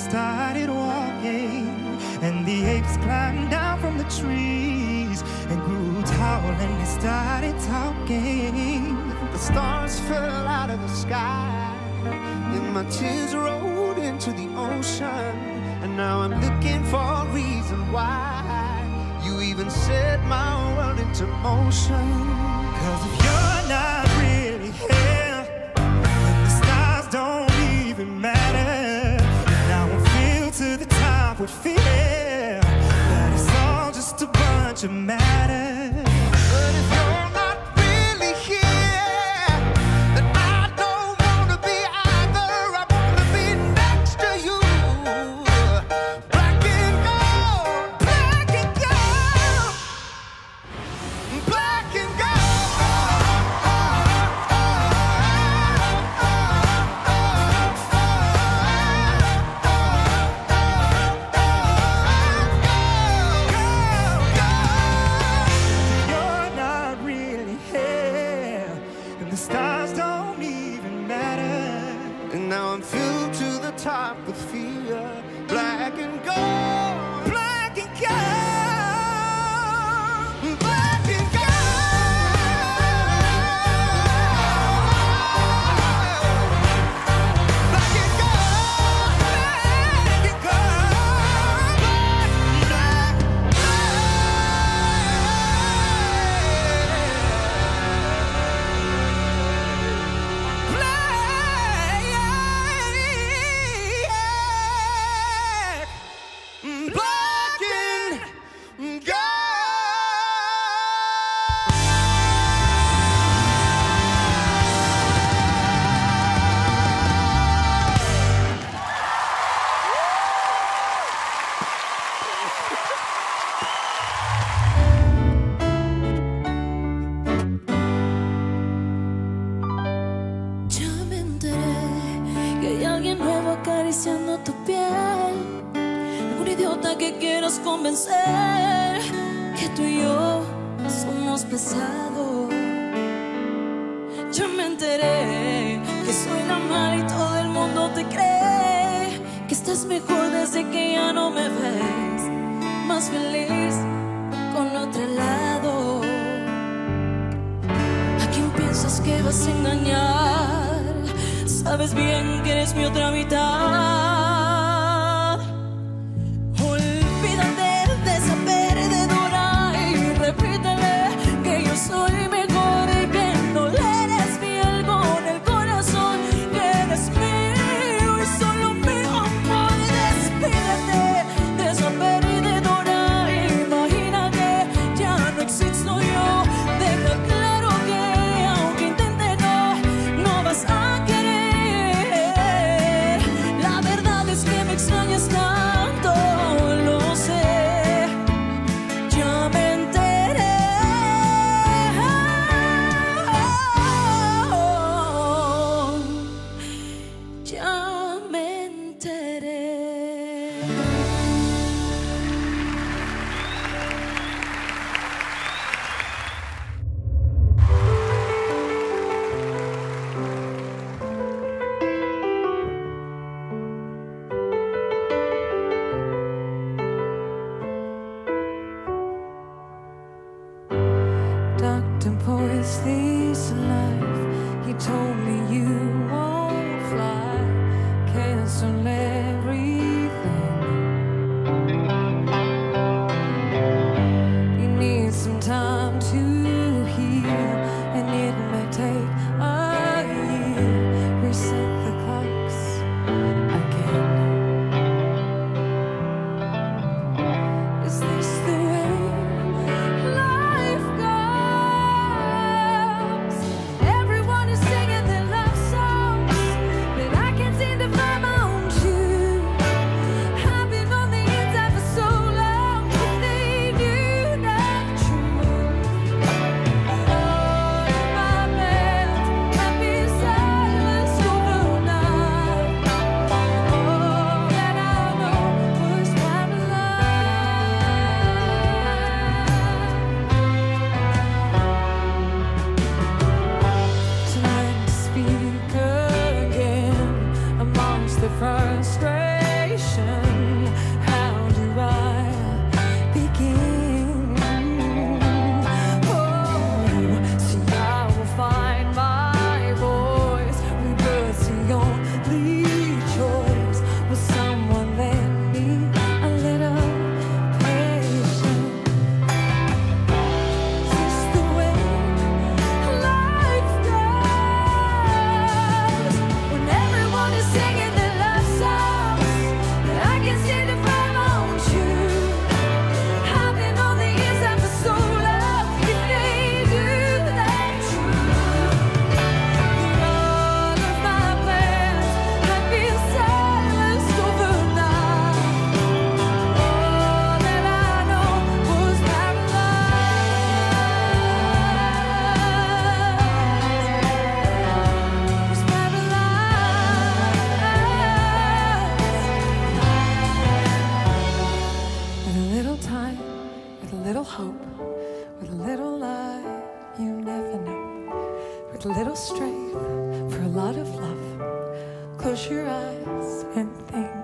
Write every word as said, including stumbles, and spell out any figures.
started walking, and the apes climbed down from the trees and grew tall, and they started talking. The stars fell out of the sky, and my tears rolled into the ocean. And now I'm looking for a reason why you even set my world into motion. Cause if you're not really here, then the stars don't even matter. Now I'm filled to the top with fear that it's all just a bunch of matter. But if you're not really here, then I don't wanna be either. I wanna be next to you. Black and gold, black and gold, black and You're not really here, and the stars don't even matter. And now I'm filled to the top with fear. Black and gold, Black and gold. black and gold. Black and gold, Black and gold. black, black, black and gold. Ya me enteré que hay alguien nuevo acariciando tu piel. Algún idiota que quieras convencer que tú y yo somos pesados. Ya me enteré que soy la mala y todo el mundo te cree que estás mejor desde que ya no me ves. Más feliz con otro lado. ¿A quién piensas que vas a engañar? Sabes bien que eres mi otra mitad. Olvídate de esa perdedora y repítele que yo soy mejor y que no le eres fiel con el corazón, que eres mío y solo mi amor. Despídete de esa perdedora, imagina que ya no existo yo. Deja claro que aunque intente no, no vas a querer. La verdad es que me extrañas tanto, lo sé. Ya me enteré. Ya me enteré. Doctor Poisley's alive. He told me you won't fly. Cancel everything. You need some time to heal, and it may take a year. Reset the clocks again. Is this the way life goes? hope, with a little light, you never know. With a little strength for a lot of love. Close your eyes and think.